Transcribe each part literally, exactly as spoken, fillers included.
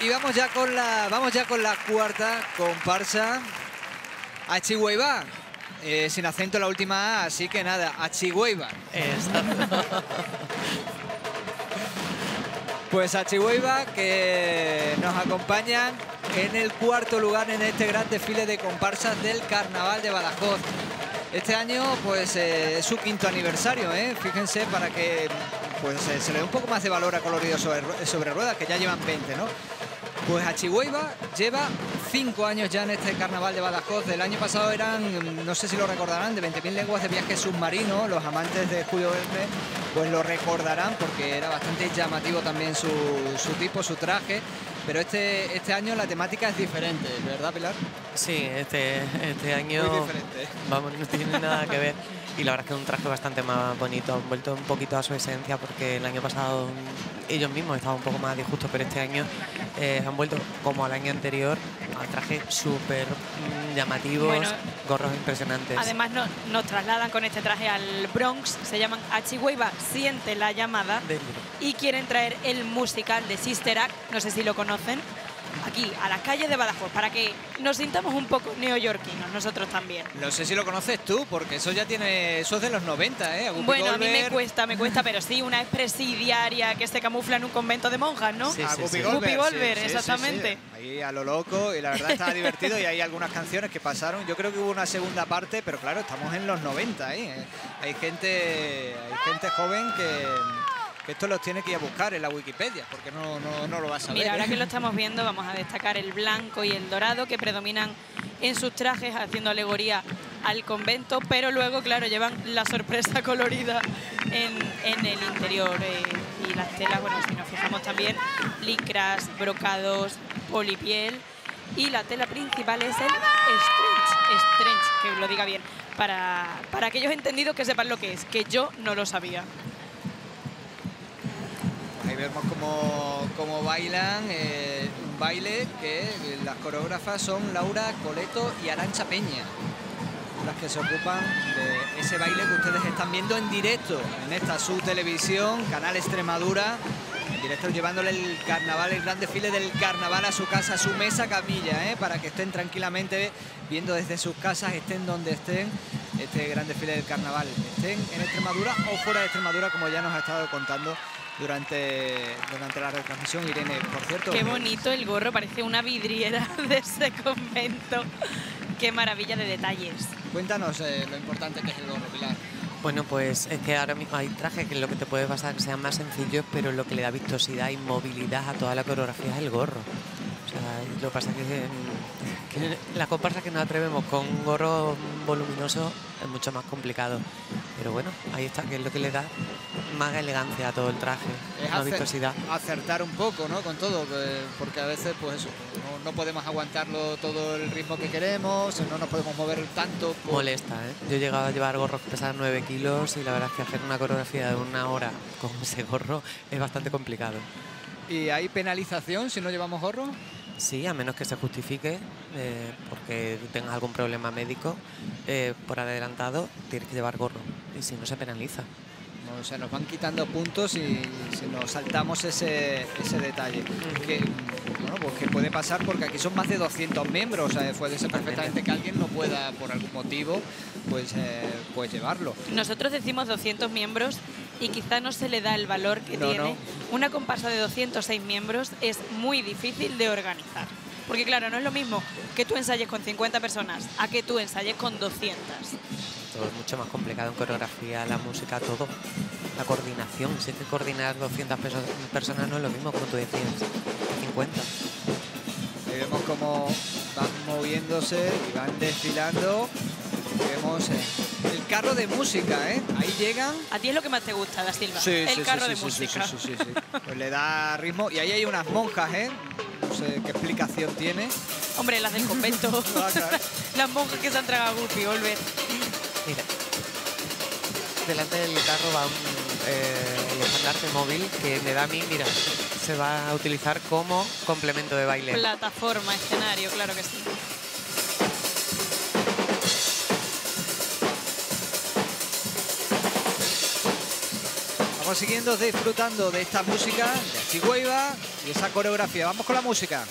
Y vamos ya con la, vamos ya con la cuarta comparsa, Achihuayba. Eh, sin acento la última A, así que nada, Achihuayba. Exacto. Pues Achihuayba, que nos acompañan en el cuarto lugar en este gran desfile de comparsas del Carnaval de Badajoz. Este año pues eh, es su quinto aniversario, ¿eh? Fíjense, para que pues eh, se le dé un poco más de valor a Colorido sobre, sobre Ruedas, que ya llevan veinte, ¿no? Pues Achihuayba lleva cinco años ya en este Carnaval de Badajoz. Del año pasado eran, no sé si lo recordarán, de veinte mil leguas de viaje submarino. Los amantes de Julio Verne pues lo recordarán porque era bastante llamativo también su, su tipo, su traje. Pero este, este año la temática es diferente, ¿verdad, Pilar? Sí, este, este año Muy diferente. Vamos, no tiene nada que ver. Y la verdad es que es un traje bastante más bonito. Han vuelto un poquito a su esencia porque el año pasado ellos mismos estaban un poco más disjustos, pero este año eh, han vuelto como al año anterior a trajes súper mmm, llamativos, bueno, gorros impresionantes. Además no, nos trasladan con este traje al Bronx, se llaman Achihuayba Siente la Llamada y quieren traer el musical de Sister Act, no sé si lo conocen, aquí a las calles de Badajoz, para que nos sintamos un poco neoyorquinos, nosotros también. No sé si lo conoces tú, porque eso ya tiene, eso es de los noventa, ¿eh? Guppy bueno, Goldberg. A mí me cuesta, me cuesta, pero sí, una expresidiaria que se camufla en un convento de monjas, ¿no? Sí, sí, Guppy sí. Goldberg, Goldberg sí, exactamente. Sí, sí. Ahí a lo loco, y la verdad estaba divertido, y hay algunas canciones que pasaron. Yo creo que hubo una segunda parte, pero claro, estamos en los noventa, ¿eh? Hay gente, hay gente joven que... que esto los tiene que ir a buscar en la Wikipedia, porque no, no, no lo vas a saber. Mira, ahora ¿eh? que lo estamos viendo, vamos a destacar el blanco y el dorado que predominan en sus trajes, haciendo alegoría al convento, pero luego, claro, llevan la sorpresa colorida en, en el interior. Eh, y las telas, bueno, si nos fijamos también, licras, brocados, polipiel. Y la tela principal es el stretch, stretch, que lo diga bien, para, para aquellos entendidos que sepan lo que es, que yo no lo sabía. Ahí vemos cómo, cómo bailan, eh, un baile que las coreógrafas son Laura Coleto y Arantxa Peña, las que se ocupan de ese baile que ustedes están viendo en directo en esta su televisión, Canal Extremadura, en directo llevándole el carnaval, el gran desfile del carnaval a su casa, a su mesa camilla, ¿eh? Para que estén tranquilamente viendo desde sus casas, estén donde estén, este gran desfile del carnaval, estén en Extremadura o fuera de Extremadura, como ya nos ha estado contando Durante, durante la retransmisión, Irene. Por cierto, qué bonito el gorro, parece una vidriera de ese convento. Qué maravilla de detalles. Cuéntanos eh, lo importante que es el gorro, Pilar. Bueno, pues es que ahora mismo hay trajes que lo que te puede pasar que sean más sencillos, pero lo que le da vistosidad y movilidad a toda la coreografía es el gorro. O sea, lo que pasa es que, que la comparsa que nos atrevemos con un gorro voluminoso es mucho más complicado. Pero bueno, ahí está, que es lo que le da más elegancia a todo el traje, es más acer vistosidad. Acertar un poco, ¿no? Con todo, porque a veces, pues eso, no, no podemos aguantarlo todo el ritmo que queremos, no nos podemos mover tanto. Por... Molesta, ¿eh? Yo he llegado a llevar gorros que pesaban nueve kilos y la verdad es que hacer una coreografía de una hora con ese gorro es bastante complicado. ¿Y hay penalización si no llevamos gorro? Sí, a menos que se justifique eh, porque tengas algún problema médico eh, por adelantado, tienes que llevar gorro y si no se penaliza. No, o sea, nos van quitando puntos y si nos saltamos ese, ese detalle. Que, bueno, pues que puede pasar porque aquí son más de doscientos miembros, o sea, puede ser perfectamente que alguien no pueda, por algún motivo, pues, eh, pues llevarlo. Nosotros decimos doscientos miembros y quizá no se le da el valor que no, tiene. No. Una comparsa de doscientos seis miembros es muy difícil de organizar. Porque claro, no es lo mismo que tú ensayes con cincuenta personas a que tú ensayes con doscientas. Todo es mucho más complicado en coreografía, la música, todo. La coordinación, si es que coordinar doscientas personas no es lo mismo, como tú decías, cincuenta. Ahí vemos cómo van moviéndose y van desfilando. Vemos eh, el carro de música, ¿eh? Ahí llegan. ¿A ti es lo que más te gusta, Da Silva? Sí, el sí, carro sí, de sí, música. Sí, sí, sí, sí. Pues le da ritmo. Y ahí hay unas monjas, ¿eh? No sé qué explicación tiene. Hombre, las del convento. Ah, claro. Las monjas que se han tragado a Guppy Goldberg. Mira, delante del carro va un, eh, el estandarte móvil que me da a mí, mira, se va a utilizar como complemento de baile. Plataforma, escenario, claro que sí. Vamos Vamos siguiendo disfrutando de esta música de Achihueiba y esa coreografía. Vamos con la música.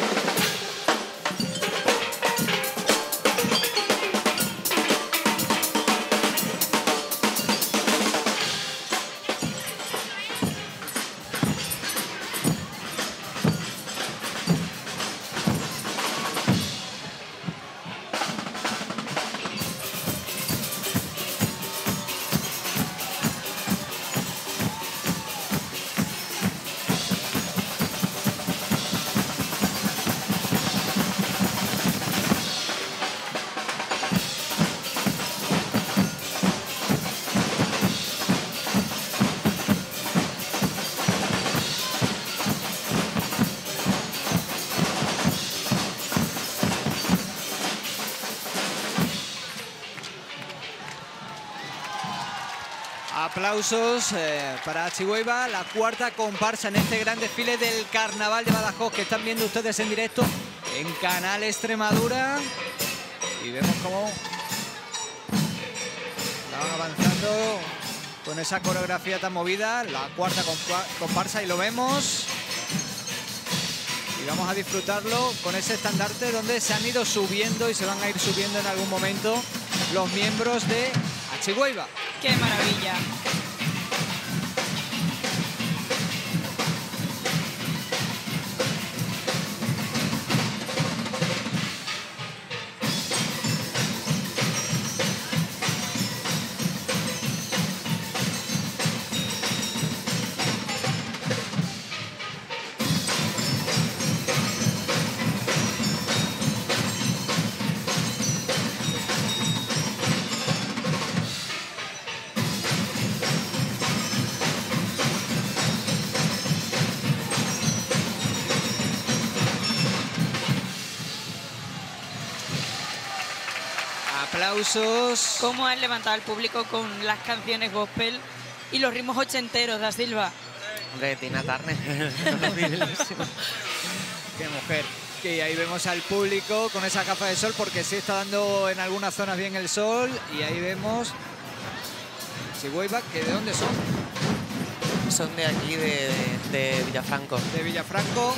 Aplausos eh, para Achihueiba, la cuarta comparsa en este gran desfile del Carnaval de Badajoz que están viendo ustedes en directo en Canal Extremadura. Y vemos cómo van avanzando con esa coreografía tan movida, la cuarta comparsa, y lo vemos. Y vamos a disfrutarlo con ese estandarte donde se han ido subiendo y se van a ir subiendo en algún momento los miembros de Achihueiba. ¡Qué maravilla! Aplausos. Cómo han levantado al público con las canciones gospel y los ritmos ochenteros, Da Silva. Hombre, Tina Turner. Qué mujer. Que ahí vemos al público con esa capa de sol porque sí está dando en algunas zonas bien el sol. Y ahí vemos Achihueiba, que ¿de dónde son? Son de aquí, de, de, de Villafranco. De Villafranco.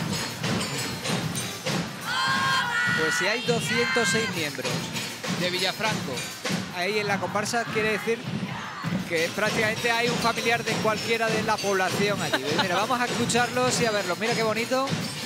Pues si hay doscientos seis miembros de Villafranco ahí en la comparsa, quiere decir que prácticamente hay un familiar de cualquiera de la población allí. Mira, vamos a escucharlos y a verlos. Mira qué bonito.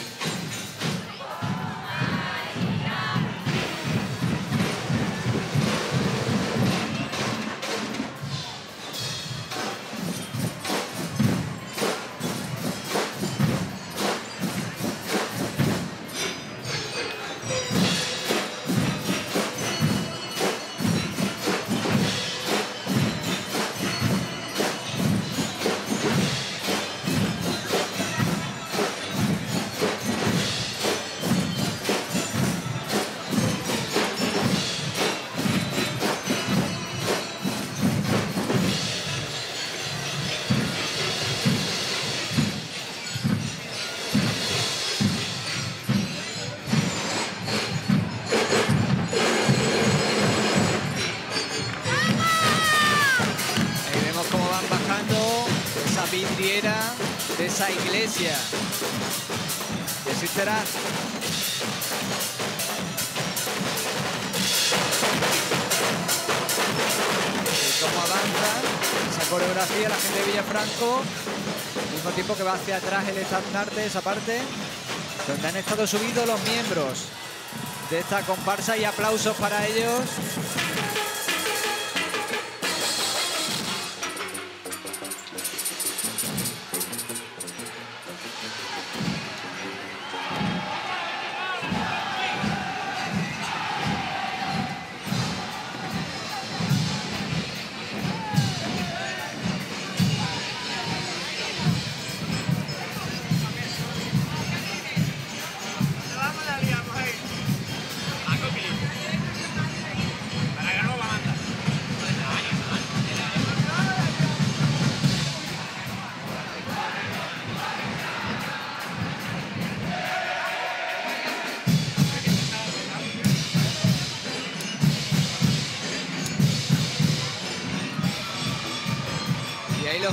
De esa iglesia de Cisteras. Y cómo avanza esa coreografía la gente de Villafranco, al mismo tiempo que va hacia atrás el estandarte, esa parte donde han estado subidos los miembros de esta comparsa, y aplausos para ellos.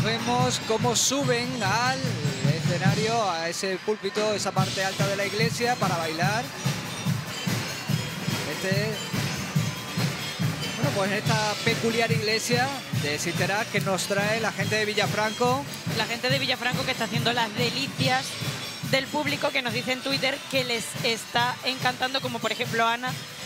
los vemos cómo suben al escenario, a ese púlpito, esa parte alta de la iglesia para bailar. Este, bueno, pues esta peculiar iglesia de Cisterás que nos trae la gente de Villafranco. La gente de Villafranco que está haciendo las delicias del público, que nos dice en Twitter que les está encantando, como por ejemplo Ana,